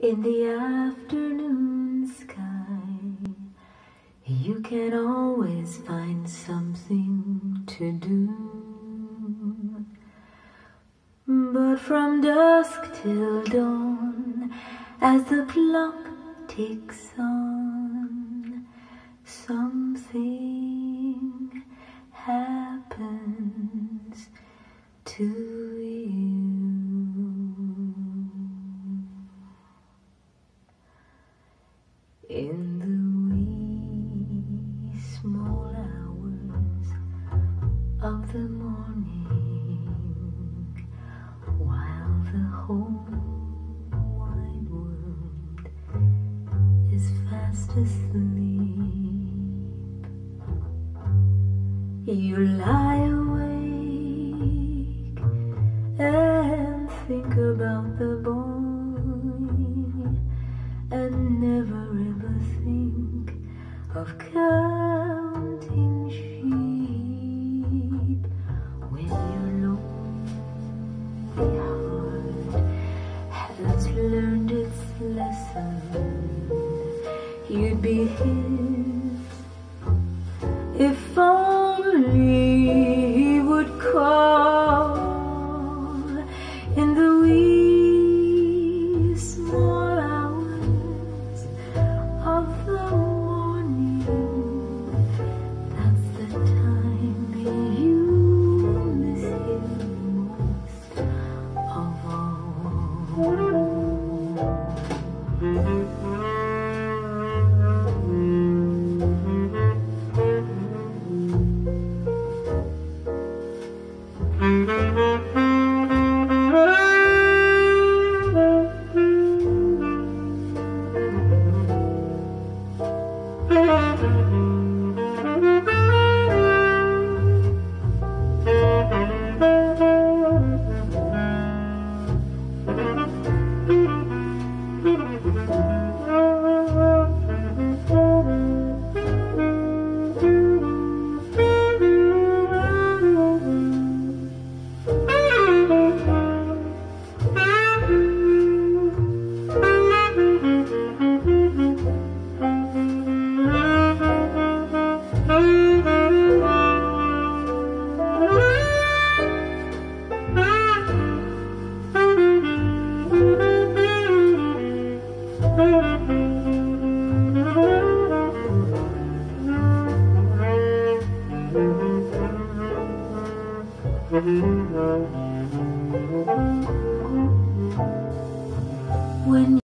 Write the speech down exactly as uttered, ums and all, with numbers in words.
In the afternoon sky, you can always find something to do. But from dusk till dawn, as the clock ticks on, something happens to you. In the wee small hours of the morning, while the whole wide world is fast asleep, you lie awake and think about the boy and never ever think of counting sheep. When your lonely heart has learned its lesson, you'd be his if only he would call. In the wee small hours of the morning, that's the time you miss him most of all. When